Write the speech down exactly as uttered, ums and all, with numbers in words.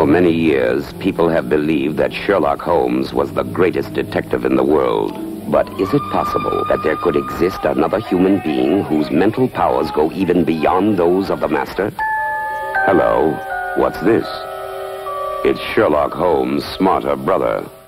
many years, people have believed that Sherlock Holmes was the greatest detective in the world. But is it possible that there could exist another human being whose mental powers go even beyond those of the Master? Hello, what's this? It's Sherlock Holmes' smarter brother.